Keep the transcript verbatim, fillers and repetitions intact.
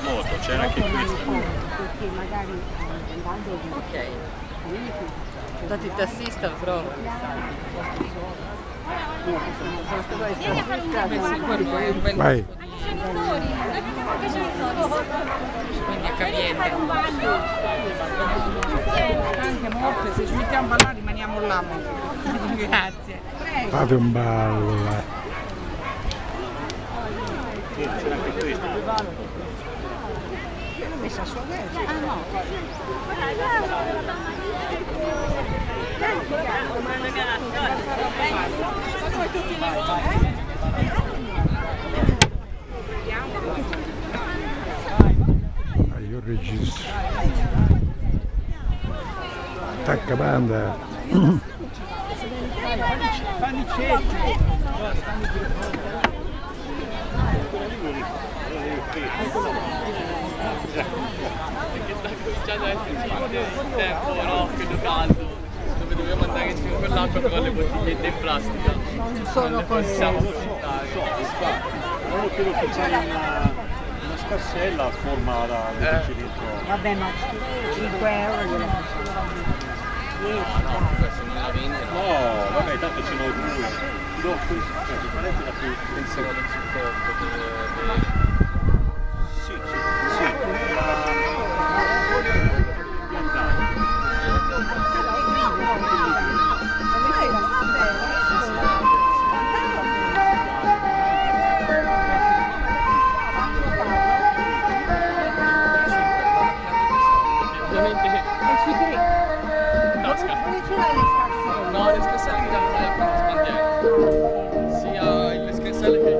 moto, c'era anche questo. Perché magari andando Ok. Dati il tassista, però. Vai. Genitori, noi abbiamo anche genitori. Quindi è capiente. Anche morte, se ci mettiamo a ballare rimaniamo là. Grazie. Prego. Fate un ballo, vai. Sì, c'era anche questo. l'ho messa a sua destra. Ah no. Ah, io registro. Attacca banda. Fanni cecchi. Perché sta cominciando a essere il tempo, no? Quello caldo, dove dobbiamo andare in giro con l'acqua con le bottigliette in plastica. Non sono possiamo contenta. approfittare. Non credo che c'è una, una scarsella a forma da metterci dentro. Vabbè, ma cinque euro gliela faccio. No, no, questo non la vende. No, vabbè, tanto ce n'ho due. Ti do questo, cioè, ti parete da più. Pensavo del supporto per... Sì, sì, sì. Ovviamente... Tasca. Dove ce l'hai le scarse? No, le scarselle mi danno la spandere. Sia le scarselle che